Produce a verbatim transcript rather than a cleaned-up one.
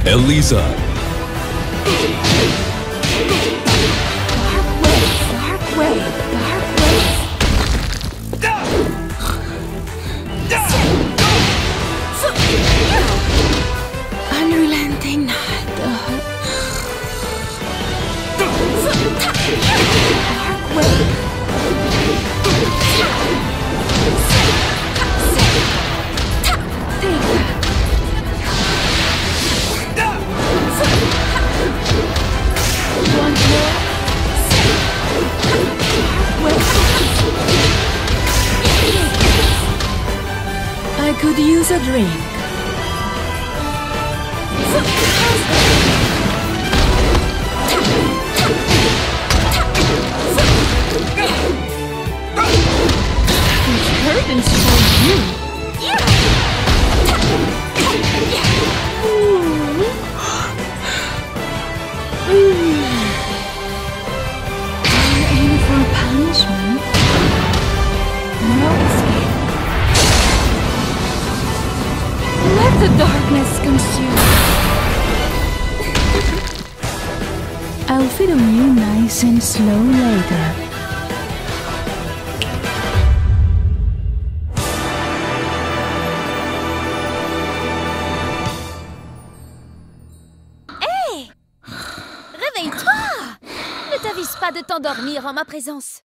Eliza. Dark wave, dark wave. Unrelenting night. Dark wave. One more. I could use a drink. Which curtains for you? I'm in for punishment. No escape. Let the darkness consume. I'll feed on you nice and slow later. Réveille-toi! Ne t'avise pas de t'endormir en ma présence.